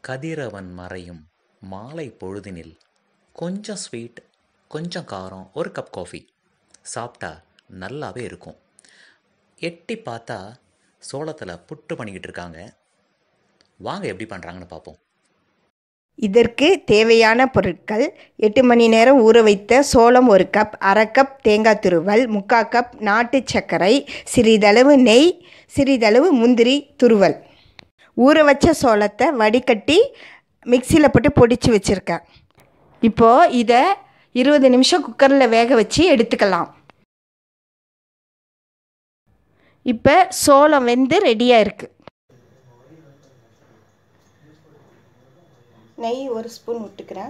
கதிரவன் மறையும் மாலை பொழுதினில் கொஞ்சம் ஸ்வீட், கொஞ்சம் காரம், ஒரு கப் காஃபி சாப்பிட்டா நல்லாவே இருக்கும். எட்டி பார்த்தா சோளத்தில் புட்டு பண்ணிக்கிட்டு இருக்காங்க. வாங்க எப்படி பண்ணுறாங்கன்னு பார்ப்போம். இதற்கு தேவையான பொருட்கள்: 8 மணி நேரம் ஊற வைத்த சோளம் 1 கப், அரை கப் தேங்காய் துருவல், 3/4 கப் நாட்டு சர்க்கரை, சிறிதளவு நெய், சிறிதளவு முந்திரி துருவல். ஊற வச்ச சோளத்தை வடிகட்டி மிக்சியில் போட்டு பொடிச்சு வச்சுருக்கேன். இப்போது இதை 20 நிமிஷம் குக்கரில் வேக வச்சு எடுத்துக்கலாம். இப்போ சோளம் வெந்து ரெடியாக இருக்குது. நெய் 1 ஸ்பூன் விட்டுக்கிறேன்.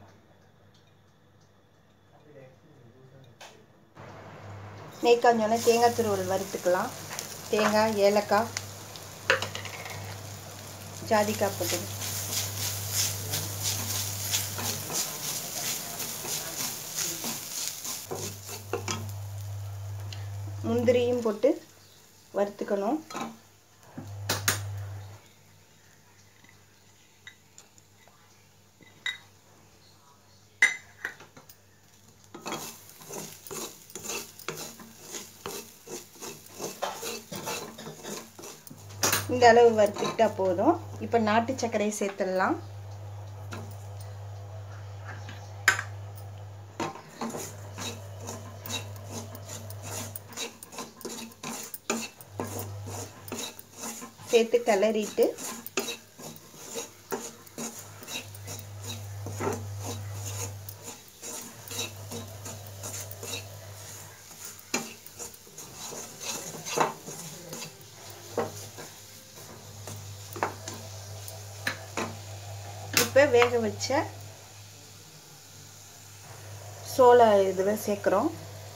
நெய் காஞ்சோன்னே தேங்காய் துருவல் வறுத்துக்கலாம். தேங்காய், ஏலக்காய், ஜாதிக்காய் போட்டு முந்திரியும் போட்டு வறுத்துக்கணும். இந்த அளவு வறுத்துக்கிட்டா போதும். இப்போ நாட்டு சர்க்கரையை சேர்த்துடலாம். சேர்த்து கிளறிட்டு இப்போ வேக வச்ச சோள இதில் சேர்க்குறோம்.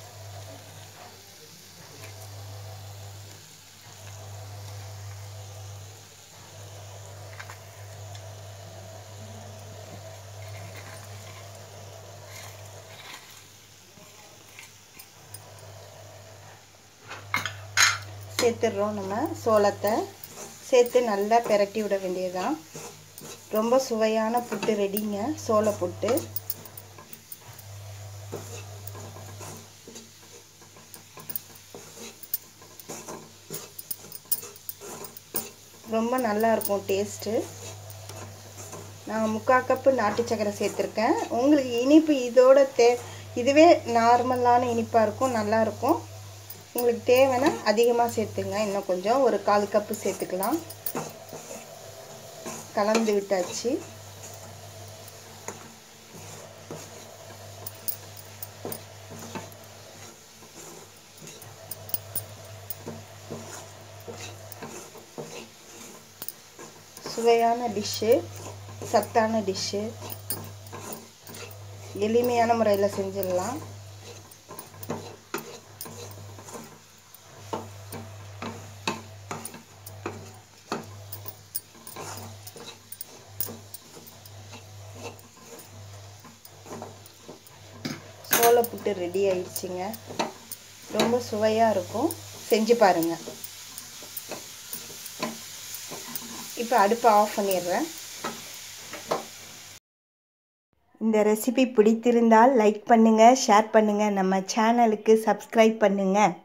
சேர்த்துடுறோம். நம்ம சோளத்தை சேர்த்து நல்லா பிரட்டி விட வேண்டியதுதான். ரொம்ப சுவையான புட்டு ரெடிங்க, சோள புட்டு. ரொம்ப நல்லா இருக்கும் டேஸ்ட்டு. நான் 3/4 கப்பு நாட்டு சர்க்கரை சேர்த்துருக்கேன். உங்களுக்கு இனிப்பு இதோட இதுவே நார்மலான இனிப்பாக இருக்கும், நல்லாயிருக்கும். உங்களுக்கு தேவைன்னா அதிகமாக சேர்த்துங்க. இன்னும் கொஞ்சம் ஒரு 1/4 கப்பு சேர்த்துக்கலாம். கலந்து விட்டாச்சு. சுவையான டிஷ்ஷு, சத்தான டிஷ்ஷு, எளிமையான முறையில் செஞ்சிடலாம். சோள புட்டு ரெடி ஆயிடுச்சுங்க. ரொம்ப சுவையாக இருக்கும், செஞ்சு பாருங்கள். இப்போ அடுப்பை ஆஃப் பண்ணிடுறேன். இந்த ரெசிபி பிடித்திருந்தால் லைக் பண்ணுங்கள், ஷேர் பண்ணுங்கள், நம்ம சேனலுக்கு சப்ஸ்கிரைப் பண்ணுங்கள்.